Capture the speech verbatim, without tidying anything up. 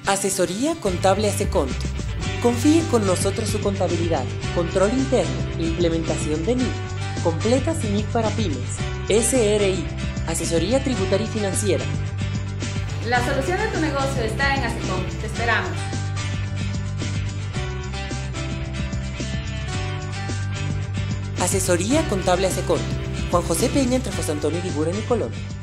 Asesoría Contable Asecont. Confíe con nosotros su contabilidad, control interno, implementación de N I C, completa sin I C para pymes, S R I, asesoría tributaria y financiera. La solución de tu negocio está en Asecont. Te esperamos. Asesoría Contable Asecont. Juan José Peña entre José Antonio Iguren y Colón.